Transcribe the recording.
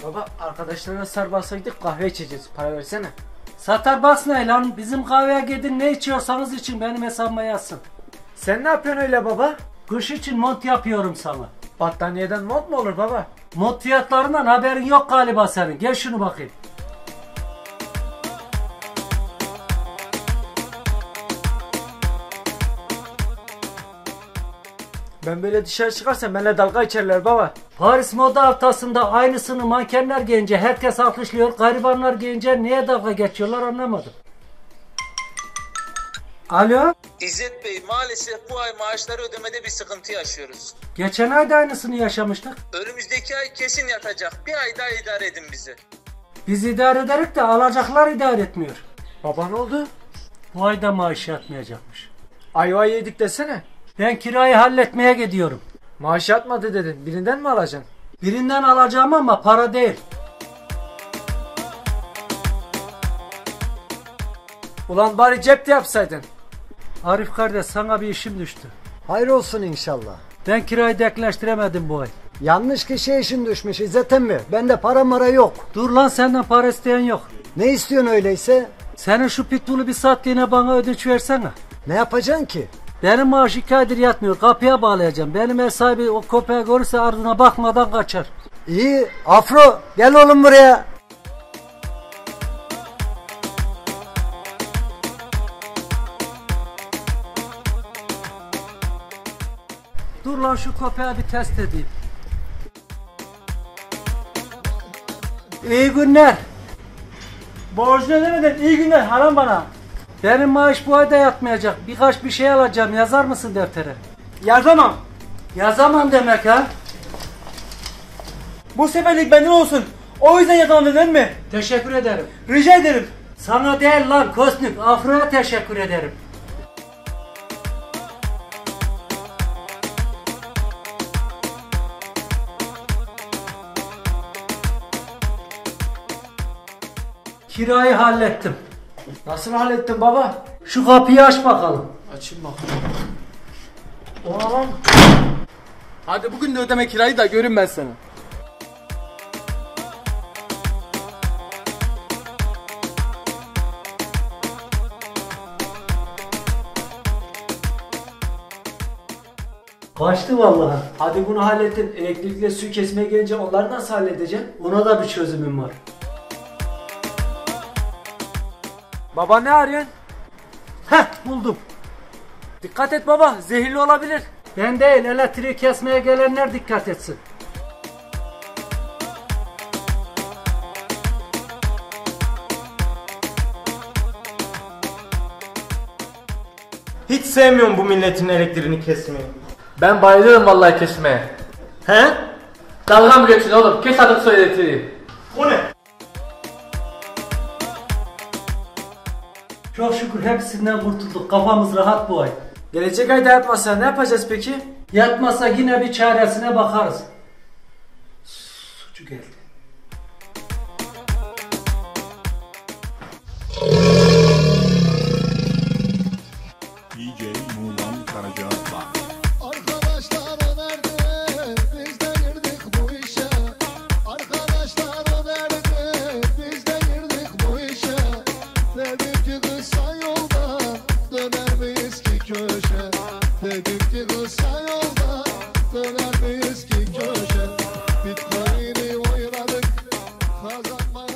Baba arkadaşlarına Starbucks'a gidip kahve içeceğiz. Para versene. Starbucks ne lan? Bizim kahveye gidin, ne içiyorsanız için benim hesabıma yazsın. Sen ne yapıyorsun öyle baba? Kış için mont yapıyorum sana. Battaniyeden mont mu olur baba? Mont fiyatlarından haberin yok galiba senin. Gel şunu bakayım. Ben böyle dışarı çıkarsam benimle dalga geçerler baba. Paris moda haftasında aynısını mankenler giyince herkes alkışlıyor. Garibanlar giyince niye dalga geçiyorlar anlamadım. Alo? İzzet Bey, maalesef bu ay maaşları ödemede bir sıkıntı yaşıyoruz. Geçen ay da aynısını yaşamıştık. Önümüzdeki ay kesin yatacak. Bir ay daha idare edin bizi. Biz idare ederek de alacaklar idare etmiyor. Baba ne oldu? Bu ay da maaş yatmayacakmış. Ayvayı yedik desene. Ben kirayı halletmeye gidiyorum. Maaş yatmadı dedin. Birinden mi alacaksın? Birinden alacağım ama para değil. Ulan bari cepte yapsaydın. Arif kardeş, sana bir işim düştü. Hayır olsun inşallah. Ben kirayı denkleştiremedim bu ay. Yanlış kişiye işin düşmüş İzzet emmi. Bende para mara yok. Dur lan, senden para isteyen yok. Ne istiyorsun öyleyse? Senin şu pitbull'u bir saatliğine bana ödünç versene. Ne yapacaksın ki? Benim maaş 2 aydır yatmıyor. Kapıya bağlayacağım. Benim ev sahibi o köpeği görürse ardına bakmadan kaçar. İyi Afro gel oğlum buraya. Dur lan, şu köpeği bir test edeyim. İyi günler. Borcunu ödemeden iyi günler haram bana. Benim maaş bu ayda yatmayacak. Birkaç bir şey alacağım. Yazar mısın deftere? Yazamam. Yazamam demek ha. Bu seferlik benden olsun. O yüzden yazamam dedin mi? Teşekkür ederim. Rica ederim. Sana değil lan Kosnük. Afro'ya teşekkür ederim. Kirayı hallettim. Nasıl hallettin baba? Şu kapıyı aç bakalım. Açayım bakalım. Oha lan. Hadi bugün de ödeme kirayı da görün ben seni. Kaçtı vallahi. Hadi bunu hallettin. Elektrikle suyu kesmeye gelince onları nasıl halledeceksin? Ona da bir çözümüm var. Baba ne arıyorsun? Heh, buldum. Dikkat et baba. Zehirli olabilir. Ben değil, elektriği kesmeye gelenler dikkat etsin. Hiç sevmiyorum bu milletin elektriğini kesmeyi. Ben bayılıyorum vallahi kesmeye. He? Dalga mı geçin oğlum? Kes artık su elektriği. O ne? Çok şükür hepsinden kurtulduk. Kafamız rahat bu ay. Gelecek ayda yatmazsa ne yapacağız peki? Yatmasa yine bir çaresine bakarız. Suçu geldi. DJ Muğlan Karaca var. Arkadaşlar o nerede? Biz de girdik bu işe. Arkadaşlar o nerede? Biz de girdik bu işe. Dedim ki kısa yolda döner miyiz ki köşe? Dedim ki kısa yolda döner miyiz ki köşe? Bitcoin'i oynadık, kazanmayı